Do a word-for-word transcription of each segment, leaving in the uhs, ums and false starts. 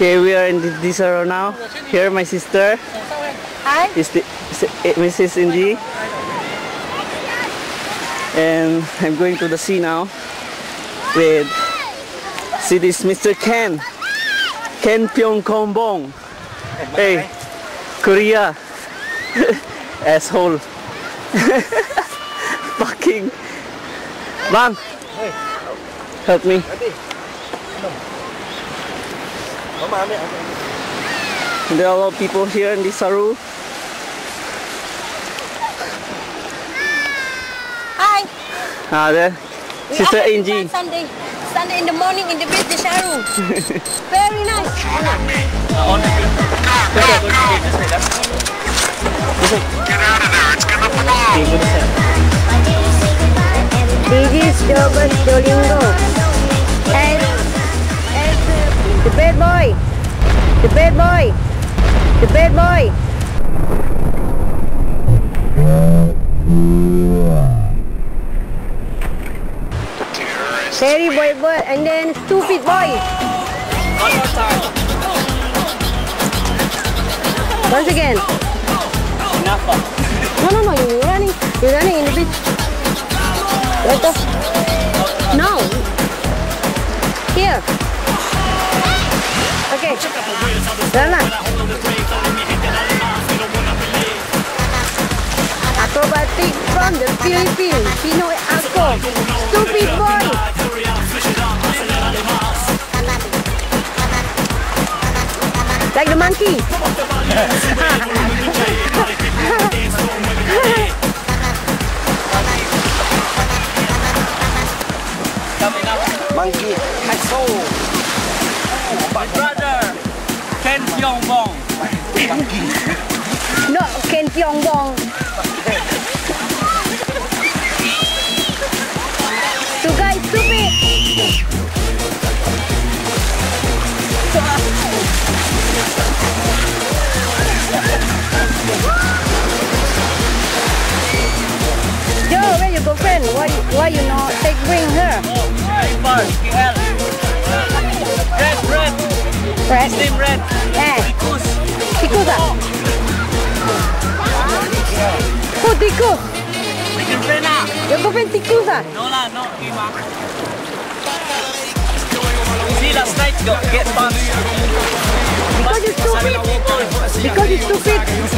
Okay, we are in the Desaru now. Here, my sister. Hi. Is the is Missus Inji. And I'm going to the sea now with, see this Mister Ken. Ken Pyong Kongbong. Hey, Korea. Asshole. Fucking. Bang. Help me. And there are a lot of people here in Desaru. Hi. Ah, there. We Sister are Angie. Sunday, Sunday in the morning in the beach Desaru. Very nice. Get out of there, it's gonna blow! This is Johor Desaru. And, and the bad boy. The bad boy. The bad boy. Very boy boy and then stupid boy. One more time. Once again. Enough. No no no, you're running. You're running in the beach. Right off. No. Here. Okay. Run. Acrobatic from the Philippines. Pinoy Ako. Stupid boy. Like the monkey. Monkey. My brother. Ken Pyong Bong. No, Ken Pyong Bong. Two guys stupid. Yo, where your girlfriend? Why why you not take bring her? Rhu Bar, K L. Red, red. Red. His name Red. Eh. Tikus. Tikus ah? Who tikus? My girlfriend ah. Your girlfriend tikus ah? No lah, no him ah. See last night got get punched. Because you're stupid. Because you're stupid.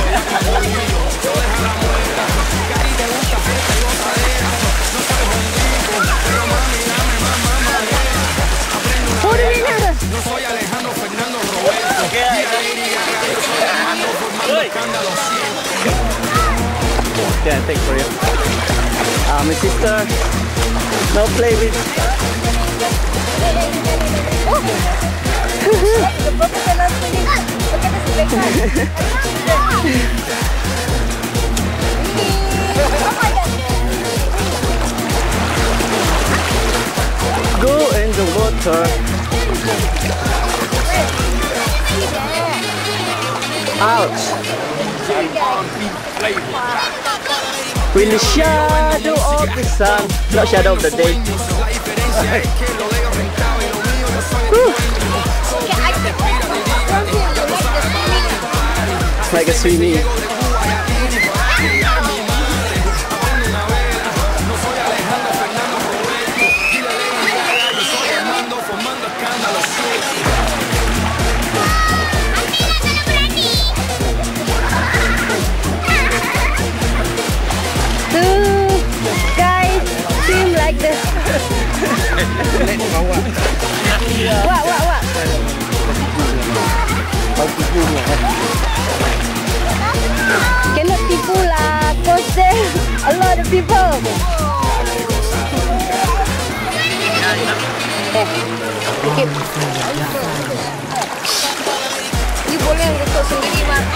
Who did it happen? Yeah, take for you. Uh, my sister, no play with. Go in the water. Ouch. In the shadow of the sun, not shadow of the day. Like a swimming. Like this. What, what, what? Cannot tipu lah, cause there's a lot of people. Eh, okay. You boleh rekod sendiri mak.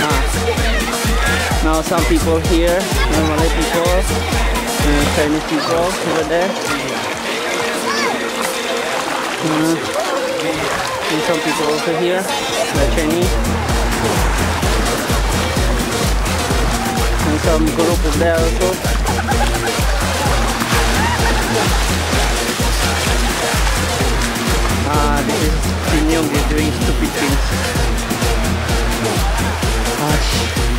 Now some people here, Malay people. Uh, Chinese people over there. Uh, and some people also here, they're Chinese. And some group is there also. Ah, this is Pinyong is doing stupid things. Gosh.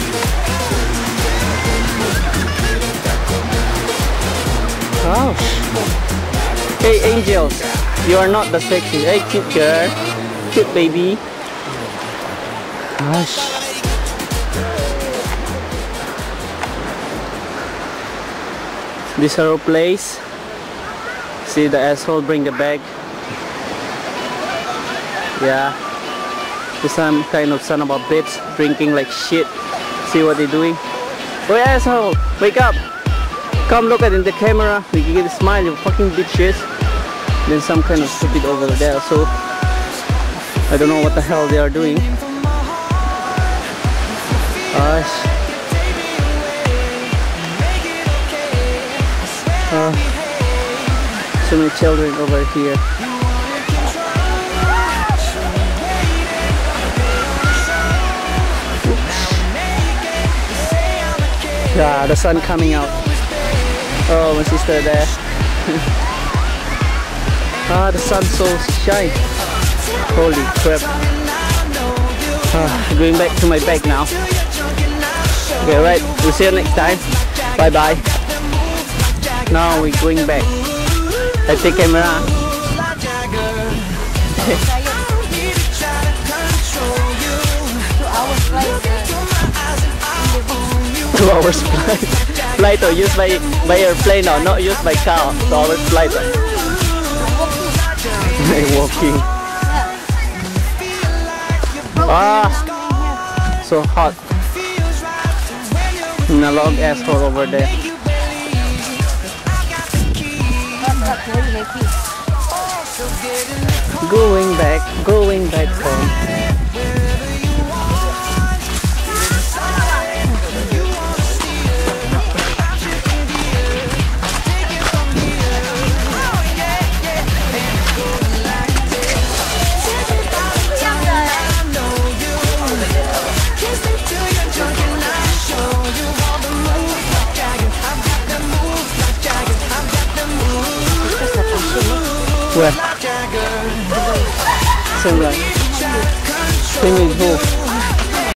Gosh. Hey angels, you are not the sexy. Hey cute girl, cute baby. Gosh. Desaru place. See the asshole bring the bag. Yeah. There's some kind of son of a bitch drinking like shit. See what they're doing? Oh asshole, wake up! Come look at in the camera. We can get a smile, you fucking bitches. Then some kind of stupid over there. So I don't know what the hell they are doing. Gosh. Uh, so many children over here. Yeah, the sun coming out. Oh, my sister there. Ah, the sun so shine. Holy crap. Ah, going back to my bag now. Okay, right. We'll see you next time. Bye bye. Now we're going back. I take camera. Two hours flight. Flight or used by by airplane or not used by car. Two hours flight. Walking. Ah, so hot. And a long asshole over there. Going back, going back home. Where? Same like. Same with who?